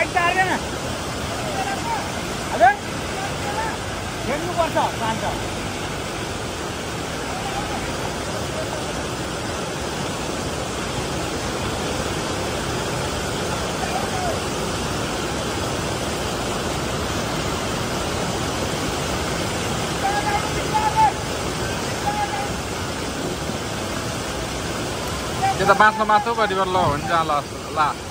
bike तार्दैन हजुर हेर्नुपर्छ जान्छ kita baँच्न माथो कति बेर ल हुन्छ ल